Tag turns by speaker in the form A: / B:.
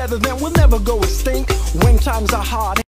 A: together, then we'll never go extinct. When times are hard